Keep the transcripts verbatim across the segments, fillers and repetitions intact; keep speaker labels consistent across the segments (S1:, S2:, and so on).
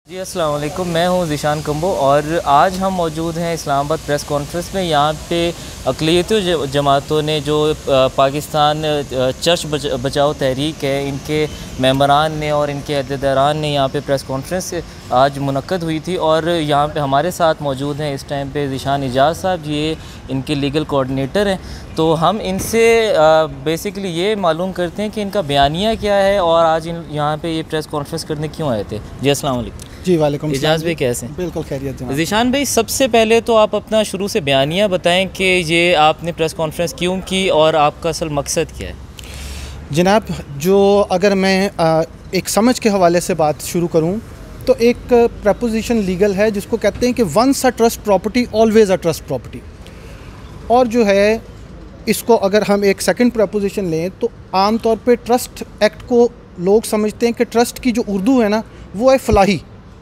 S1: जी अस्सलाम वालेकुम, मैं हूं ज़ीशान कम्बो और आज हम मौजूद हैं इस्लामाबाद प्रेस कॉन्फ्रेंस में। यहाँ पे अक़लियती जमातों ने जो पाकिस्तान चर्च बचाओ तहरीक है, इनके मेंबरान ने और इनके अहदेदारान ने यहाँ पे प्रेस कॉन्फ्रेंस आज मुनक्कद हुई थी। और यहाँ पे हमारे साथ मौजूद हैं इस टाइम पे ज़ीशान इजाज़ साहब, ये इनके लीगल कोऑर्डिनेटर हैं। तो हम इनसे बेसिकली ये मालूम करते हैं कि इनका बयानिया क्या है और आज इन यहाँ पे ये प्रेस कॉन्फ्रेंस करने क्यों आए थे। जी अस्सलाम वालेकुम।
S2: जी वालेकुम।
S1: इजाज़ भाई कैसे हैं?
S2: बिल्कुल खैरियत है।
S1: ज़ीशान भाई, सबसे पहले तो आप अपना शुरू से बयानिया बताएं कि ये आपने प्रेस कॉन्फ्रेंस क्यों की और आपका असल मकसद क्या है।
S2: जनाब, जो अगर मैं आ, एक समझ के हवाले से बात शुरू करूं तो एक प्रपोजिशन लीगल है जिसको कहते हैं कि once a trust property always a trust property. और जो है इसको अगर हम एक सेकंड प्रपोजिशन लें तो आम तौर पे ट्रस्ट एक्ट को लोग समझते हैं कि ट्रस्ट की जो उर्दू है ना वो है फलाही,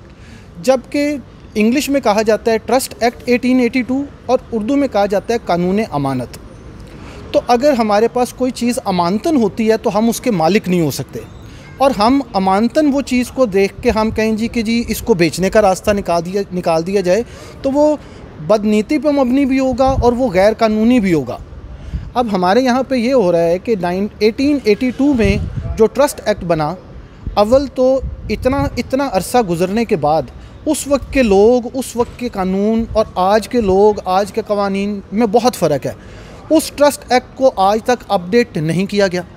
S2: जबकि इंग्लिश में कहा जाता है ट्रस्ट एक्ट अठारह सौ बयासी और उर्दू में कहा जाता है कानून अमानत। तो अगर हमारे पास कोई चीज़ अमानतन होती है तो हम उसके मालिक नहीं हो सकते, और हम अमानतन वो चीज़ को देख के हम कहें जी कि जी इसको बेचने का रास्ता निकाल दिया निकाल दिया जाए तो वो बदनीति पर मबनी भी होगा और वो गैर कानूनी भी होगा। अब हमारे यहाँ पे ये हो रहा है कि नाइन एटीन एटी टू में जो ट्रस्ट एक्ट बना, अव्वल तो इतना इतना अरसा गुजरने के बाद उस वक्त के लोग, उस वक्त के कानून और आज के लोग, आज के कवानीन में बहुत फ़र्क है। उस ट्रस्ट एक्ट को आज तक अपडेट नहीं किया गया।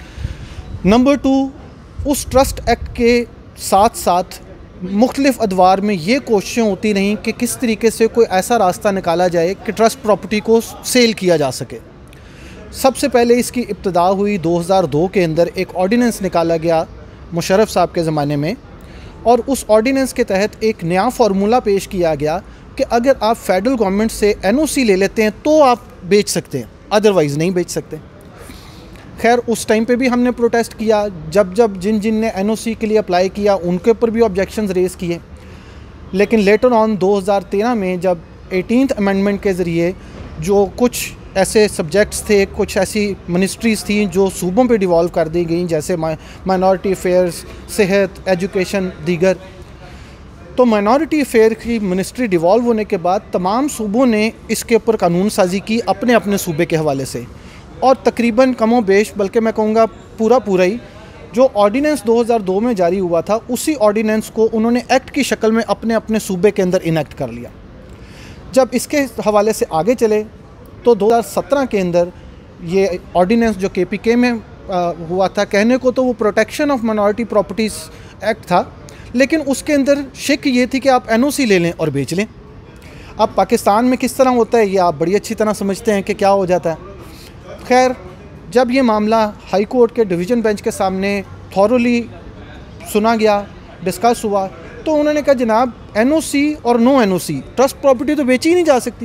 S2: नंबर टू, उस ट्रस्ट एक्ट के साथ साथ मुख्तलिफ़ अदवार में ये कोशिशें होती रहीं कि किस तरीके से कोई ऐसा रास्ता निकाला जाए कि ट्रस्ट प्रॉपर्टी को सेल किया जा सके। सबसे पहले इसकी इब्तिदा हुई दो हज़ार दो के अंदर, एक ऑर्डिनेंस निकाला गया मुशर्रफ साहब के ज़माने में, और उस ऑर्डिनेंस के तहत एक नया फार्मूला पेश किया गया कि अगर आप फेडरल गवर्नमेंट से एन ओ सी ले लेते हैं तो आप बेच सकते हैं, अदरवाइज़ नहीं बेच सकते। खैर, उस टाइम पे भी हमने प्रोटेस्ट किया। जब जब जिन जिन ने एन ओ सी के लिए अप्लाई किया उनके ऊपर भी ऑब्जेक्शंस रेज़ किए, लेकिन लेटर ऑन दो हज़ार तेरह में जब एटीनथ अमेंडमेंट के ज़रिए जो कुछ ऐसे सब्जेक्ट्स थे, कुछ ऐसी मिनिस्ट्रीज़ थी जो सूबों पे डिवॉल्व कर दी गई, जैसे माइनॉरिटी अफेयर्स, सेहत, एजुकेशन, दीगर, तो माइनॉरिटी अफेयर की मिनिस्ट्री डिवॉल्व होने के बाद तमाम सूबों ने इसके ऊपर कानून साजी की अपने अपने सूबे के हवाले से, और तकरीबन कमो बेश, बल्कि मैं कहूँगा पूरा पूरा ही जो ऑर्डिनेंस दो हज़ार दो में जारी हुआ था उसी ऑर्डिनेंस को उन्होंने एक्ट की शक्ल में अपने अपने सूबे के अंदर इनेक्ट कर लिया। जब इसके हवाले से आगे चले तो दो हज़ार सत्रह के अंदर ये ऑर्डिनेंस जो के पी के में आ, हुआ था, कहने को तो वो protection of minority properties act था, लेकिन उसके अंदर शिक ये थी कि आप एन ओ सी ले लें और बेच लें। अब पाकिस्तान में किस तरह होता है ये आप बड़ी अच्छी तरह समझते हैं कि क्या हो जाता है। खैर, जब ये मामला हाई कोर्ट के डिवीज़न बेंच के सामने थॉरली सुना गया, डिस्कस हुआ, तो उन्होंने कहा जनाब एन ओ सी और no N O C trust property तो बेची ही नहीं जा सकती।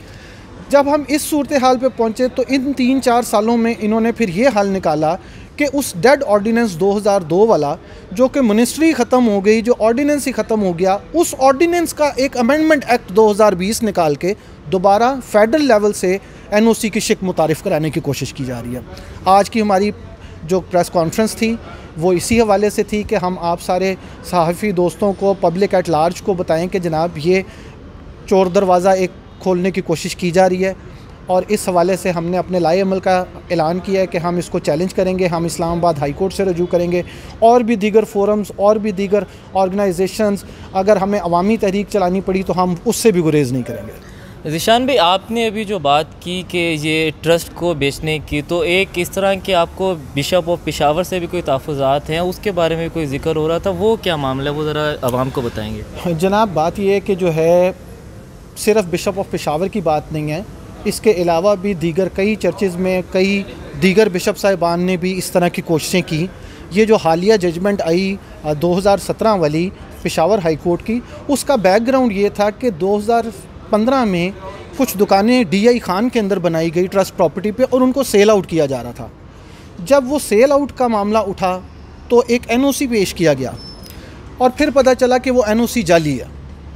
S2: जब हम इस सूरत हाल पे पहुँचे तो इन तीन चार सालों में इन्होंने फिर ये हल निकाला कि उस डेड ऑर्डिनेंस दो हज़ार दो वाला, जो कि मिनिस्ट्री ख़त्म हो गई, जो ऑर्डिनेंस ही ख़त्म हो गया, उस ऑर्डिनेंस का एक अमेंडमेंट एक्ट दो हज़ार बीस निकाल के दोबारा फेडरल लेवल से एन ओ सी की शिक मुतारिफ़ कराने की कोशिश की जा रही है। आज की हमारी जो प्रेस कॉन्फ्रेंस थी वो इसी हवाले से थी कि हम आप सारे सहाफ़ी दोस्तों को, पब्लिक एट लार्ज को बताएं कि जनाब ये चोर दरवाज़ा एक खोलने की कोशिश की जा रही है, और इस हवाले से हमने अपने लाए अमल का ऐलान किया है कि हम इसको चैलेंज करेंगे। हम इस्लामाबाद हाई कोर्ट से रजू करेंगे, और भी दीगर फोरम्स और भी दीगर ऑर्गेनाइजेशंस, अगर हमें अवामी तहरीक चलानी पड़ी तो हम उससे भी गुरेज़ नहीं करेंगे।
S1: ज़ीशान भाई, आपने अभी जो बात की कि ये ट्रस्ट को बेचने की, तो एक इस तरह के आपको बिशप ऑफ पेशावर से भी कोई तहफ़्फ़ुज़ात हैं, उसके बारे में कोई जिक्र हो रहा था, वो क्या मामला है, वो ज़रा आवाम को बताएँगे।
S2: जनाब, बात यह है कि जो है सिर्फ बिशप ऑफ पेशावर की बात नहीं है, इसके अलावा भी दीगर कई चर्चेज़ में कई दीगर बिशप साहिबान ने भी इस तरह की कोशिशें की। ये जो हालिया जजमेंट आई दो हज़ार सत्रह वाली पेशावर हाई कोर्ट की, उसका बैकग्राउंड ये था कि दो हज़ार पंद्रह में कुछ दुकानें डी आई खान के अंदर बनाई गई ट्रस्ट प्रॉपर्टी पे, और उनको सेल आउट किया जा रहा था। जब वो सेल आउट का मामला उठा तो एक एन ओ सी पेश किया गया, और फिर पता चला कि वो एन ओ सी जाली है।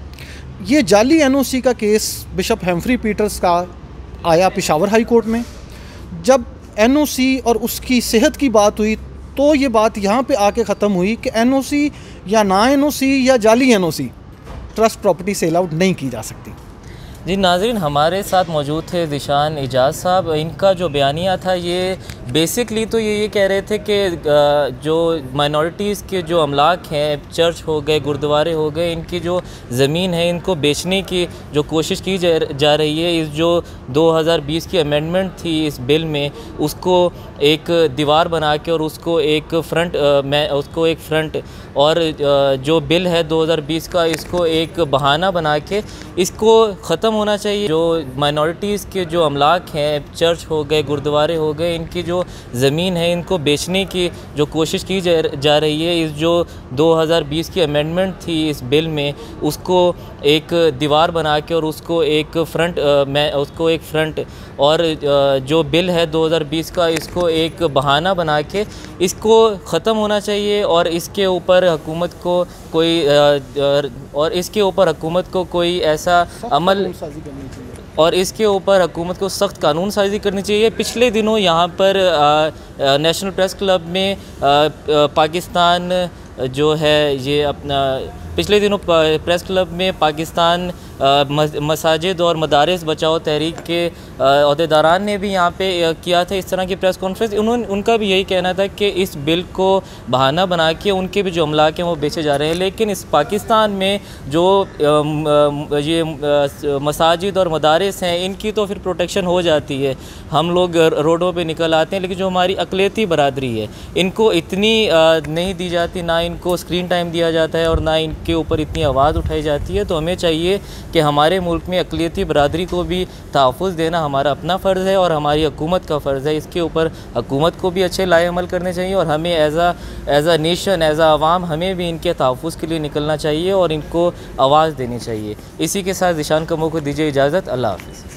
S2: ये जाली एन ओ सी का केस बिशप हेम्फ्री पीटर्स का आया पेशावर हाई कोर्ट में। जब एन ओ सी और उसकी सेहत की बात हुई तो ये बात यहाँ पे आके ख़त्म हुई कि एन ओ सी या ना एन ओ सी या जाली N O C trust property sale out नहीं की जा सकती।
S1: जी नाज़रीन, हमारे साथ मौजूद थे ज़ीशान इजाज़ साहब। इनका जो बयानिया था ये बेसिकली तो ये ये कह रहे थे कि जो माइनॉरिटीज़ के जो अमलाक हैं, चर्च हो गए, गुरुद्वारे हो गए, इनकी जो ज़मीन है इनको बेचने की जो कोशिश की जा, जा रही है। इस जो दो हज़ार बीस की अमेंडमेंट थी इस बिल में, उसको एक दीवार बना के और उसको एक फ्रंट मैं उसको एक फ्रंट और जो बिल है दो हज़ार बीस का, इसको एक बहाना बना के इसको ख़त्म होना चाहिए। जो माइनॉरिटीज़ के जो अमलाक हैं, चर्च हो गए, गुरुद्वारे हो गए, इनकी जो ज़मीन है इनको बेचने की जो कोशिश की जा, जा रही है। इस जो दो हज़ार बीस की अमेंडमेंट थी इस बिल में, उसको एक दीवार बना के और उसको एक फ्रंट मैं उसको एक फ्रंट और जो बिल है दो हज़ार बीस का, इसको एक बहाना बना के इसको ख़त्म होना चाहिए और इसके ऊपर हुकूमत को कोई और इसके ऊपर हुकूमत को कोई ऐसा अमल और इसके ऊपर हुकूमत को सख्त कानून साजी करनी चाहिए। पिछले दिनों यहाँ पर आ, नेशनल प्रेस क्लब में आ, आ, पाकिस्तान जो है ये अपना पिछले दिनों प्रेस क्लब में पाकिस्तान मसाजिद और मदारिस बचाओ तहरीक के अहदेदारान ने भी यहाँ पे किया था इस तरह की प्रेस कॉन्फ्रेंस। उन्होंने उनका भी यही कहना था कि इस बिल को बहाना बना के उनके भी जो अमलाक हैं वो बेचे जा रहे हैं। लेकिन इस पाकिस्तान में जो ये मसाजिद और मदारिस हैं इनकी तो फिर प्रोटेक्शन हो जाती है, हम लोग रोडों पे निकल आते हैं। लेकिन जो हमारी अक़लियती बरादरी है इनको इतनी नहीं दी जाती, ना इनको स्क्रीन टाइम दिया जाता है और ना इनके ऊपर इतनी आवाज़ उठाई जाती है। तो हमें चाहिए कि हमारे मुल्क में अक़लियती बरादरी को भी तहफ़्फ़ुज़ देना हमारा अपना फ़र्ज़ है और हमारी हुकूमत का फ़र्ज़ है। इसके ऊपर हुकूमत को भी अच्छे लाए अमल करने चाहिए और हमें as a as a nation, as a आवाम, हमें भी इनके तहफ़्फ़ुज़ के लिए निकलना चाहिए और इनको आवाज़ देनी चाहिए। इसी के साथ ज़ीशान कम्बो को दीजिए इजाज़त। अल्लाह हाफ़िज़।